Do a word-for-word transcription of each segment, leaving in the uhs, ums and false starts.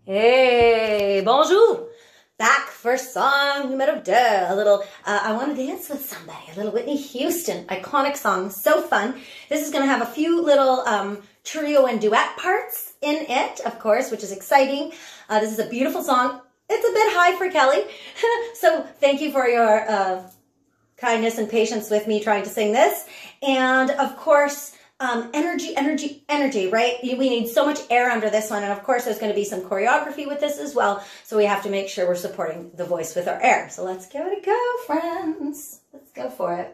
Hey, bonjour. Back for song numero deux. A little, uh, I Want to Dance with Somebody. A little Whitney Houston, iconic song. So fun. This is going to have a few little um, trio and duet parts in it, of course, which is exciting. Uh, this is a beautiful song. It's a bit high for Kelly. So thank you for your uh, kindness and patience with me trying to sing this. And of course, Um, energy, energy, energy, right? We need so much air under this one. And of course, there's going to be some choreography with this as well. So we have to make sure we're supporting the voice with our air. So let's give it a go, friends. Let's go for it.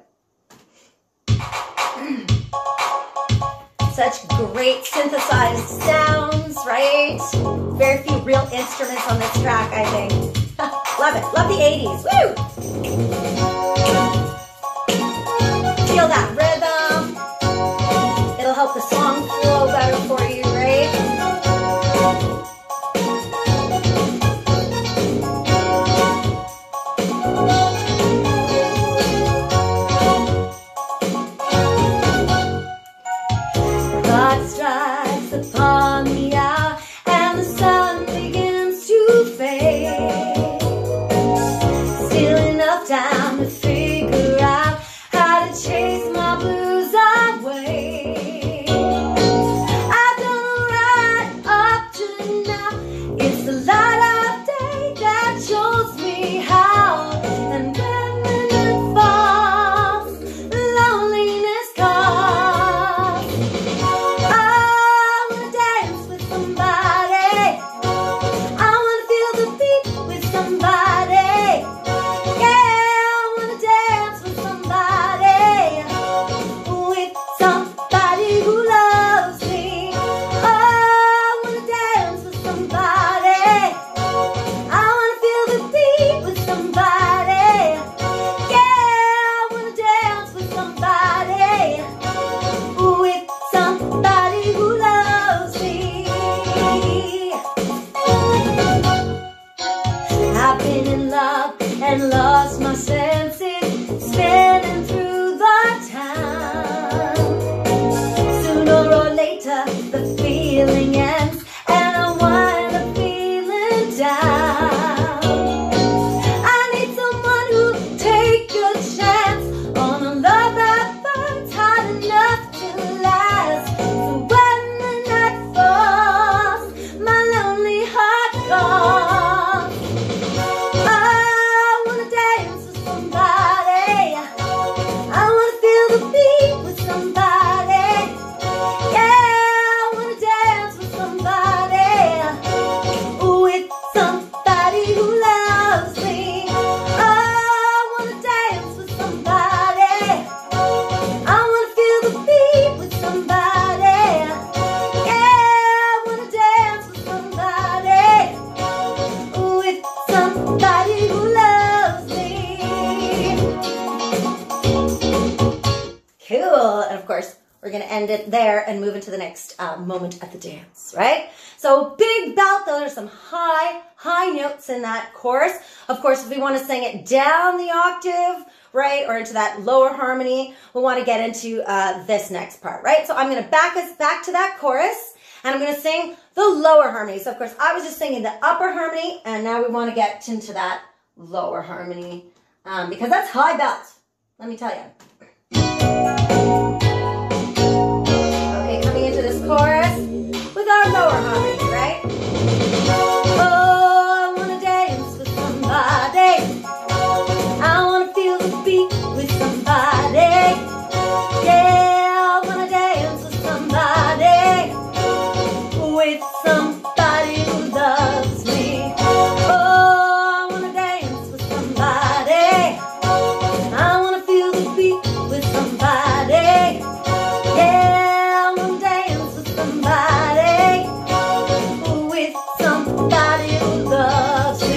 Such great synthesized sounds, right? Very few real instruments on this track, I think. Love it. Love the eighties. Woo! Feel that rhythm. It'll help the song flow better for you, right? God strikes upon the hour and the sun begins to fade. Still enough time to figure out how to chase my blues away. And lost my senses, spinning through the town. Sooner or later, the feeling ends, and I wind up feeling down. I need someone who'll take a chance on a love that burns hot enough to last. So when the night falls, my lonely heart calls. We're going to end it there and move into the next uh, moment at the dance, right? So big belt, those are some high, high notes in that chorus. Of course, if we want to sing it down the octave, right, or into that lower harmony, we want to get into uh, this next part, right? So I'm going to back us back to that chorus, and I'm going to sing the lower harmony. So of course, I was just singing the upper harmony, and now we want to get into that lower harmony, um, because that's high belt, let me tell you. Chorus with our lower harmony, right? Oh, I wanna dance with somebody. I wanna feel the beat with somebody. Yeah, I wanna dance with somebody. With somebody who loves me. Oh, I wanna dance with somebody. I wanna feel the beat with somebody. Yeah. Somebody, with somebody who loves me.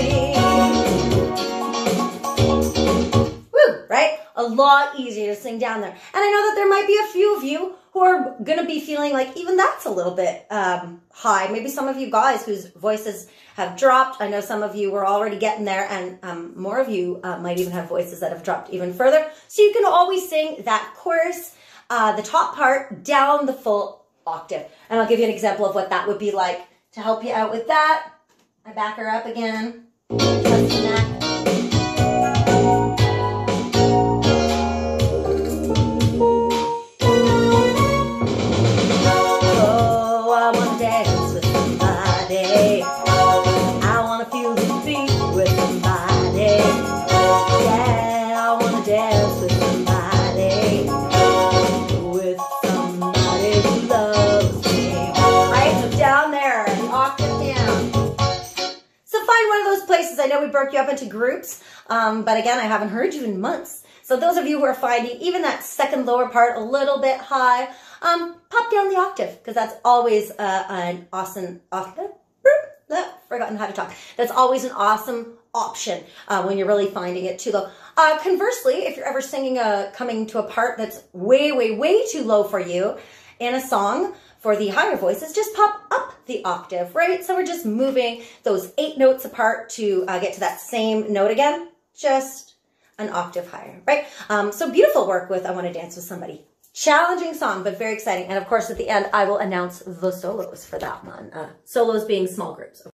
Woo, right? A lot easier to sing down there. And I know that there might be a few of you who are going to be feeling like even that's a little bit um, high. Maybe some of you guys whose voices have dropped. I know some of you were already getting there, and um, more of you uh, might even have voices that have dropped even further. So you can always sing that chorus, uh, the top part, down the full octave. And I'll give you an example of what that would be like to help you out with that. I back her up again. Trust in that. Oh, I wanna dance with somebody. I wanna feel the beat with somebody. Yeah, I wanna dance with somebody. With somebody who loves me. Right, so down there, an octave down. So find one of those places. I know we broke you up into groups, um, but again, I haven't heard you in months. So those of you who are finding even that second lower part a little bit high, um, pop down the octave, because that's always uh, an awesome octave. Forgotten how to talk. That's always an awesome option uh, when you're really finding it too low. Uh, conversely, if you're ever singing a coming to a part that's way, way, way too low for you in a song for the higher voices, just pop up the octave, right? So we're just moving those eight notes apart to uh, get to that same note again, just an octave higher, right? Um, so beautiful work with I Want to Dance with Somebody. Challenging song, but very exciting. And of course, at the end, I will announce the solos for that one. Uh, solos being small groups.